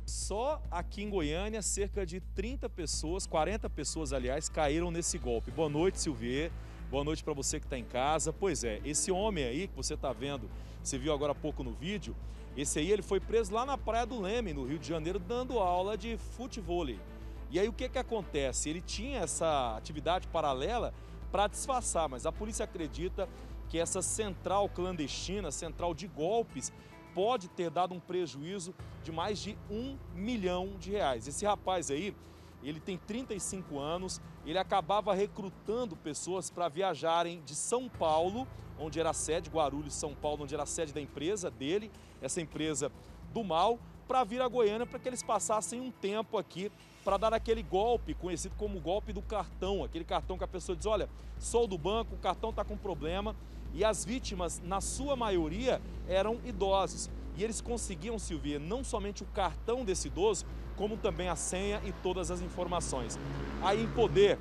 Só aqui em Goiânia, cerca de 30 pessoas, 40 pessoas, aliás, caíram nesse golpe. Boa noite, Silvier. Boa noite para você que está em casa. Pois é, esse homem aí que você está vendo, você viu agora há pouco no vídeo, esse aí ele foi preso lá na Praia do Leme, no Rio de Janeiro, dando aula de futevôlei. E aí o que acontece? Ele tinha essa atividade paralela para disfarçar, mas a polícia acredita que essa central clandestina, central de golpes, pode ter dado um prejuízo de mais de R$ 1 milhão. Esse rapaz aí, ele tem 35 anos, ele acabava recrutando pessoas para viajarem de São Paulo, onde era a sede, Guarulhos, São Paulo, onde era a sede da empresa dele, essa empresa do mal, para vir a Goiânia para que eles passassem um tempo aqui para dar aquele golpe, conhecido como o golpe do cartão, aquele cartão que a pessoa diz, olha, sou do banco, o cartão está com problema, e as vítimas, na sua maioria, eram idosos. E eles conseguiam, Silvia, não somente o cartão desse idoso, como também a senha e todas as informações. Aí, em poder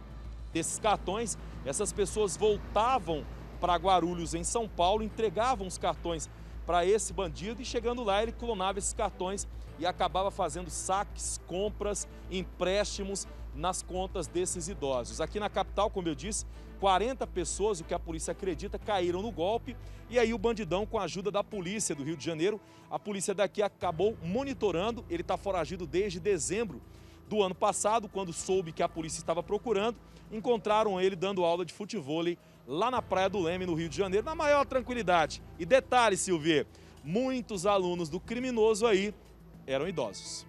desses cartões, essas pessoas voltavam para Guarulhos, em São Paulo, entregavam os cartões para esse bandido e chegando lá ele clonava esses cartões e acabava fazendo saques, compras, empréstimos nas contas desses idosos. Aqui na capital, como eu disse, 40 pessoas, o que a polícia acredita, caíram no golpe e aí o bandidão, com a ajuda da polícia do Rio de Janeiro, a polícia daqui acabou monitorando, ele está foragido desde dezembro do ano passado, quando soube que a polícia estava procurando, encontraram ele dando aula de futevôlei lá na Praia do Leme, no Rio de Janeiro, na maior tranquilidade. E detalhe, Silvia, muitos alunos do criminoso aí eram idosos.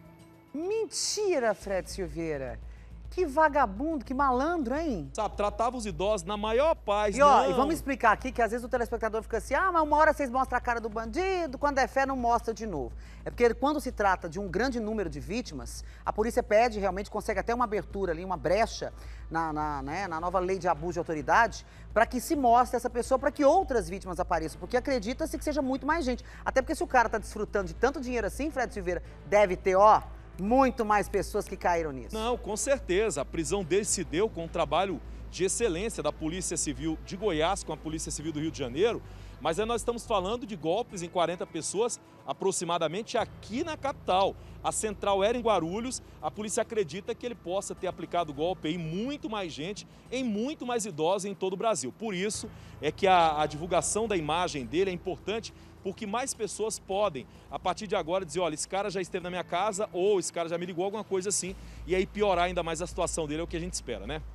Mentira, Fred Silveira. Que vagabundo, que malandro, hein? Sabe, tratava os idosos na maior paz, E ó, e vamos explicar aqui que às vezes o telespectador fica assim, mas uma hora vocês mostram a cara do bandido, quando é fé não mostra de novo. É porque quando se trata de um grande número de vítimas, a polícia pede, realmente consegue até uma abertura ali, uma brecha na nova lei de abuso de autoridade, para que se mostre essa pessoa, para que outras vítimas apareçam, porque acredita-se que seja muito mais gente. Até porque se o cara tá desfrutando de tanto dinheiro assim, Fred Silveira, deve ter, ó, muito mais pessoas que caíram nisso. Não, com certeza. A prisão dele se deu com um trabalho de excelência da Polícia Civil de Goiás, com a Polícia Civil do Rio de Janeiro, mas aí nós estamos falando de golpes em 40 pessoas, aproximadamente aqui na capital. A central era em Guarulhos, a polícia acredita que ele possa ter aplicado golpe em muito mais gente, em muito mais idosos em todo o Brasil. Por isso é que a divulgação da imagem dele é importante, porque mais pessoas podem, a partir de agora, dizer, olha, esse cara já esteve na minha casa ou esse cara já me ligou, alguma coisa assim, e aí piorar ainda mais a situação dele, é o que a gente espera, né?